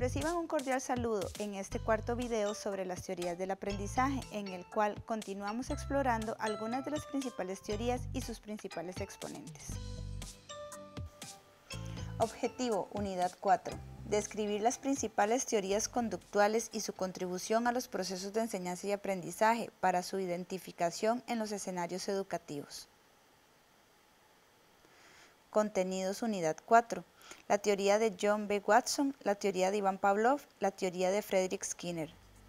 Reciban un cordial saludo en este cuarto video sobre las teorías del aprendizaje, en el cual continuamos explorando algunas de las principales teorías y sus principales exponentes. Objetivo, Unidad 4. Describir las principales teorías conductuales y su contribución a los procesos de enseñanza y aprendizaje para su identificación en los escenarios educativos. Contenidos, Unidad 4. La teoría de John B. Watson, la teoría de Ivan Pavlov, la teoría de Frederick Skinner.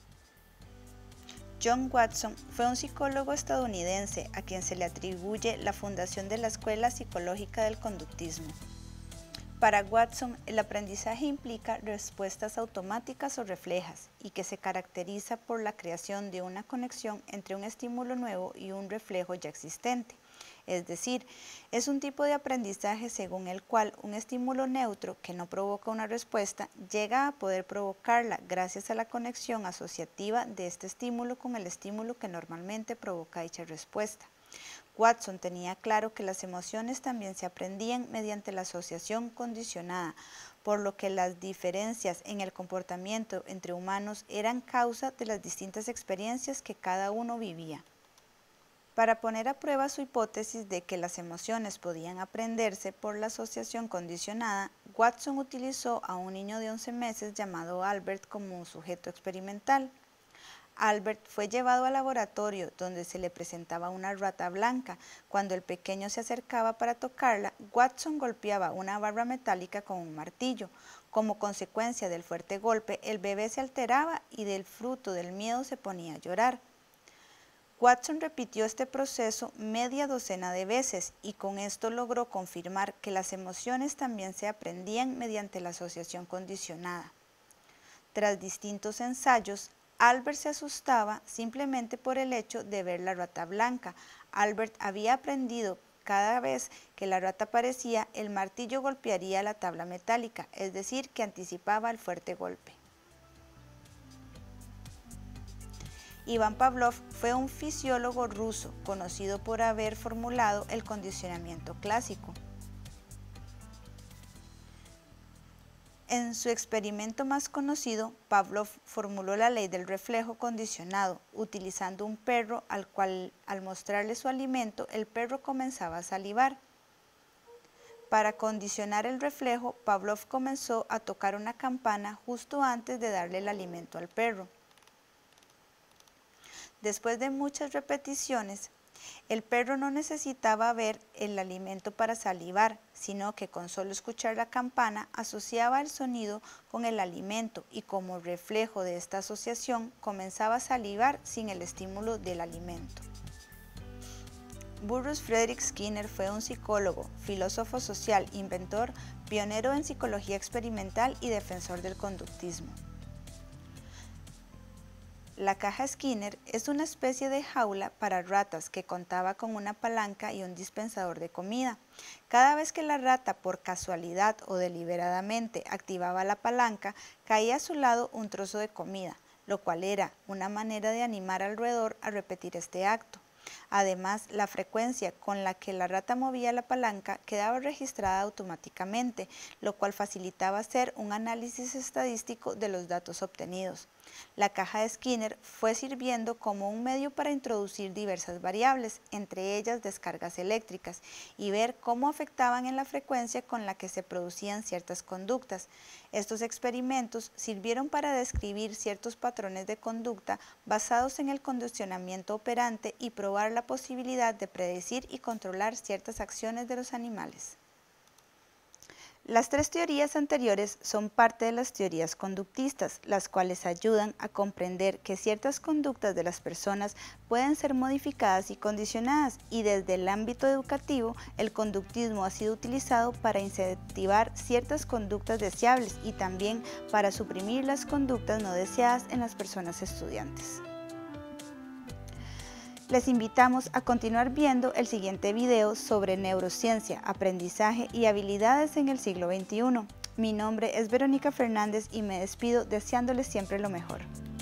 John Watson fue un psicólogo estadounidense a quien se le atribuye la fundación de la Escuela Psicológica del Conductismo. Para Watson, el aprendizaje implica respuestas automáticas o reflejas y que se caracteriza por la creación de una conexión entre un estímulo nuevo y un reflejo ya existente. Es decir, es un tipo de aprendizaje según el cual un estímulo neutro que no provoca una respuesta llega a poder provocarla gracias a la conexión asociativa de este estímulo con el estímulo que normalmente provoca dicha respuesta. Watson tenía claro que las emociones también se aprendían mediante la asociación condicionada, por lo que las diferencias en el comportamiento entre humanos eran causa de las distintas experiencias que cada uno vivía. Para poner a prueba su hipótesis de que las emociones podían aprenderse por la asociación condicionada, Watson utilizó a un niño de 11 meses llamado Albert como un sujeto experimental. Albert fue llevado al laboratorio donde se le presentaba una rata blanca. Cuando el pequeño se acercaba para tocarla, Watson golpeaba una barra metálica con un martillo. Como consecuencia del fuerte golpe, el bebé se alteraba y del fruto del miedo se ponía a llorar. Watson repitió este proceso media docena de veces y con esto logró confirmar que las emociones también se aprendían mediante la asociación condicionada. Tras distintos ensayos, Albert se asustaba simplemente por el hecho de ver la rata blanca. Albert había aprendido cada vez que la rata aparecía, el martillo golpearía la tabla metálica, es decir, que anticipaba el fuerte golpe. Ivan Pavlov fue un fisiólogo ruso conocido por haber formulado el condicionamiento clásico. En su experimento más conocido, Pavlov formuló la ley del reflejo condicionado, utilizando un perro al cual, al mostrarle su alimento, el perro comenzaba a salivar. Para condicionar el reflejo, Pavlov comenzó a tocar una campana justo antes de darle el alimento al perro. Después de muchas repeticiones, el perro no necesitaba ver el alimento para salivar, sino que con solo escuchar la campana asociaba el sonido con el alimento y como reflejo de esta asociación comenzaba a salivar sin el estímulo del alimento. Burrus Frederick Skinner fue un psicólogo, filósofo social, inventor, pionero en psicología experimental y defensor del conductismo. La caja Skinner es una especie de jaula para ratas que contaba con una palanca y un dispensador de comida. Cada vez que la rata, por casualidad o deliberadamente, activaba la palanca, caía a su lado un trozo de comida, lo cual era una manera de animar al roedor a repetir este acto. Además, la frecuencia con la que la rata movía la palanca quedaba registrada automáticamente, lo cual facilitaba hacer un análisis estadístico de los datos obtenidos. La caja de Skinner fue sirviendo como un medio para introducir diversas variables, entre ellas descargas eléctricas, y ver cómo afectaban en la frecuencia con la que se producían ciertas conductas. Estos experimentos sirvieron para describir ciertos patrones de conducta basados en el condicionamiento operante y probar la posibilidad de predecir y controlar ciertas acciones de los animales. Las tres teorías anteriores son parte de las teorías conductistas, las cuales ayudan a comprender que ciertas conductas de las personas pueden ser modificadas y condicionadas, y desde el ámbito educativo, el conductismo ha sido utilizado para incentivar ciertas conductas deseables y también para suprimir las conductas no deseadas en las personas estudiantes. Les invitamos a continuar viendo el siguiente video sobre neurociencia, aprendizaje y habilidades en el siglo XXI. Mi nombre es Verónica Fernández y me despido deseándoles siempre lo mejor.